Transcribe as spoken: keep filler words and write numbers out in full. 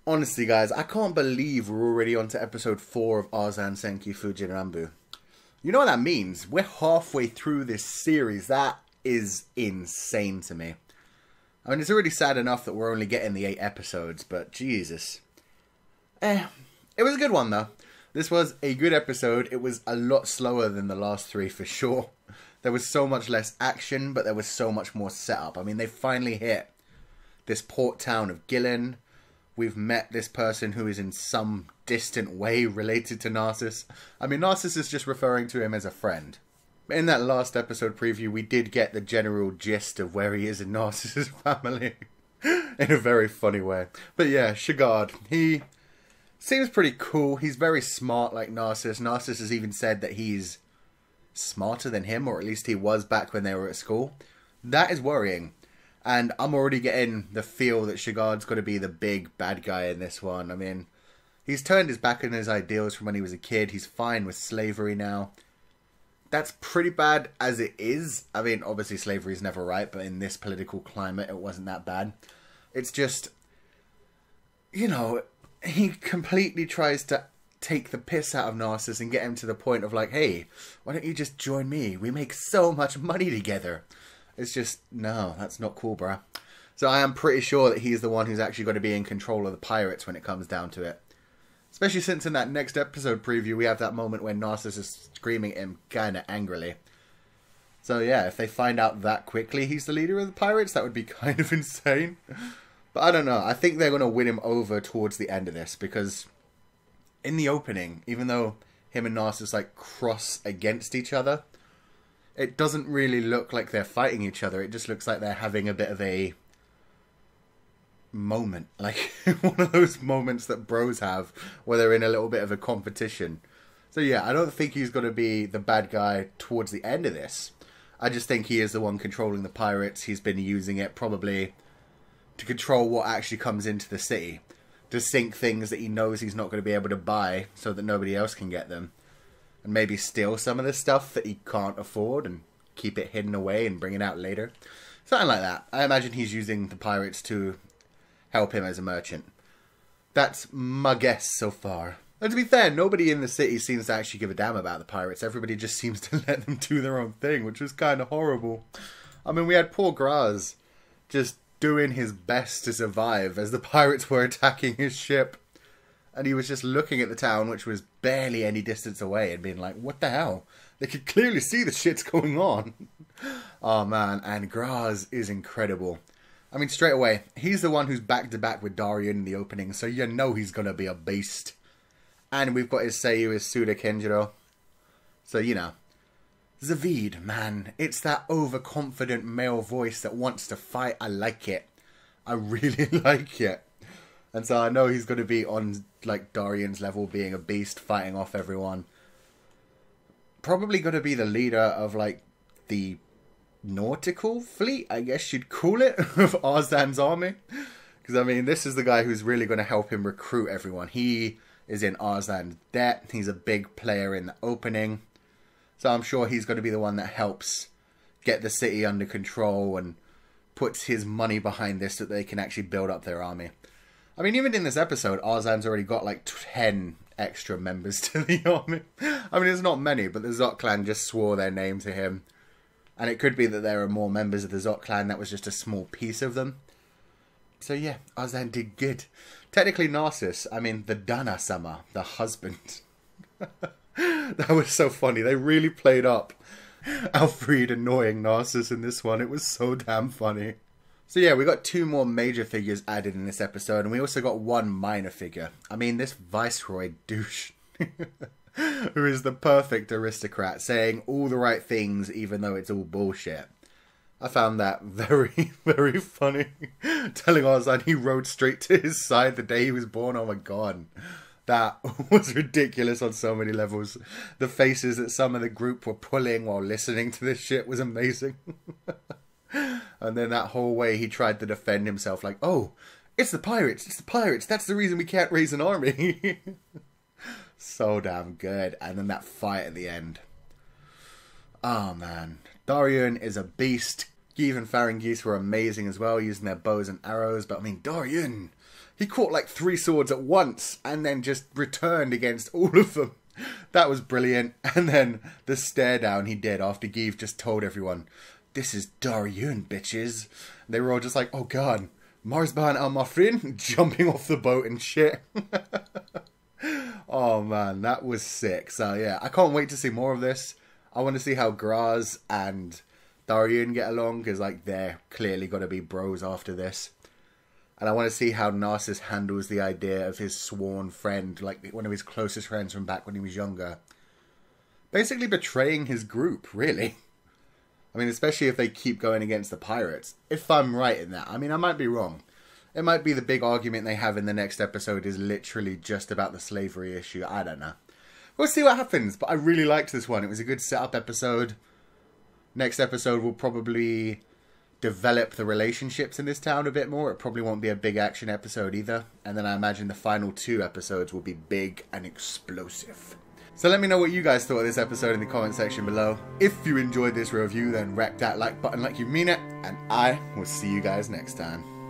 Honestly, guys, I can't believe we're already on to episode four of Arslan Senki Fuujin Ranbu. You know what that means? We're halfway through this series. That is insane to me. I mean, it's already sad enough that we're only getting the eight episodes, but Jesus. Eh, it was a good one, though. This was a good episode. It was a lot slower than the last three, for sure. There was so much less action, but there was so much more setup. I mean, they finally hit this port town of Gillen. We've met this person who is in some distant way related to Narcissus. I mean, Narcissus is just referring to him as a friend. In that last episode preview, we did get the general gist of where he is in Narcissus' family. In a very funny way. But yeah, Shagard, he seems pretty cool. He's very smart like Narcissus. Narcissus has even said that he's smarter than him, or at least he was back when they were at school. That is worrying. And I'm already getting the feel that Shagard's going to be the big bad guy in this one. I mean, he's turned his back on his ideals from when he was a kid. He's fine with slavery now. That's pretty bad as it is. I mean, obviously slavery is never right, but in this political climate, it wasn't that bad. It's just, you know, he completely tries to take the piss out of Narcissus and get him to the point of like, hey, why don't you just join me? We make so much money together. It's just, no, that's not cool, bruh. So I am pretty sure that he's the one who's actually going to be in control of the pirates when it comes down to it. Especially since in that next episode preview, we have that moment when Narcissus is screaming at him kind of angrily. So yeah, if they find out that quickly he's the leader of the pirates, that would be kind of insane. But I don't know. I think they're going to win him over towards the end of this. Because in the opening, even though him and Narcissus like cross against each other, it doesn't really look like they're fighting each other. It just looks like they're having a bit of a moment. Like one of those moments that bros have where they're in a little bit of a competition. So yeah, I don't think he's going to be the bad guy towards the end of this. I just think he is the one controlling the pirates. He's been using it probably to control what actually comes into the city. To sink things that he knows he's not going to be able to buy so that nobody else can get them. And maybe steal some of the stuff that he can't afford and keep it hidden away and bring it out later. Something like that. I imagine he's using the pirates to help him as a merchant. That's my guess so far. And to be fair, nobody in the city seems to actually give a damn about the pirates. Everybody just seems to let them do their own thing, which was kind of horrible. I mean, we had poor Graz just doing his best to survive as the pirates were attacking his ship. And he was just looking at the town, which was barely any distance away, and being like, what the hell? They could clearly see the shit's going on. Oh, man. And Graz is incredible. I mean, straight away, he's the one who's back-to-back with Daryun in the opening, so you know he's going to be a beast. And we've got his Seiyu, his Suda Kenjiro. So, you know. Zavid, man. It's that overconfident male voice that wants to fight. I like it. I really like it. And so I know he's going to be on, like, Daryun's level, being a beast, fighting off everyone. Probably going to be the leader of, like, the nautical fleet, I guess you'd call it, of Arslan's army. Because, I mean, this is the guy who's really going to help him recruit everyone. He is in Arslan's debt. He's a big player in the opening. So I'm sure he's going to be the one that helps get the city under control and puts his money behind this so that they can actually build up their army. I mean, even in this episode, Arslan's already got like ten extra members to the army. I mean, it's not many, but the Zot clan just swore their name to him. And it could be that there are more members of the Zot clan. That was just a small piece of them. So yeah, Arslan did good. Technically Narcissus, I mean, the Dana-sama, the husband. That was so funny. They really played up Alfred annoying Narcissus in this one. It was so damn funny. So yeah, we got two more major figures added in this episode, and we also got one minor figure. I mean, this Viceroy douche, who is the perfect aristocrat, saying all the right things even though it's all bullshit. I found that very, very funny. Telling Arslan he rode straight to his side the day he was born. Oh my god. That was ridiculous on so many levels. The faces that some of the group were pulling while listening to this shit was amazing. And then that whole way he tried to defend himself like, oh, it's the pirates, it's the pirates, that's the reason we can't raise an army. So damn good. And then that fight at the end. Oh man. Daryun is a beast. Gieve and Farangeese were amazing as well, using their bows and arrows. But I mean, Daryun, He caught like three swords at once and then just returned against all of them. That was brilliant. And then the stare down he did after Gieve just told everyone, "This is Daryun, bitches." And they were all just like, "Oh god, Marsban al Mafrin," jumping off the boat and shit. Oh man, that was sick. So yeah, I can't wait to see more of this. I want to see how Graz and Daryun get along, because like they're clearly going to be bros after this. And I want to see how Narcissus handles the idea of his sworn friend, like one of his closest friends from back when he was younger, basically betraying his group, really. I mean, especially if they keep going against the pirates. If I'm right in that. I mean, I might be wrong. It might be the big argument they have in the next episode is literally just about the slavery issue. I don't know. We'll see what happens, but I really liked this one. It was a good setup episode. Next episode will probably develop the relationships in this town a bit more. It probably won't be a big action episode either. And then I imagine the final two episodes will be big and explosive. So let me know what you guys thought of this episode in the comment section below. If you enjoyed this review, then wreck that like button like you mean it. And I will see you guys next time.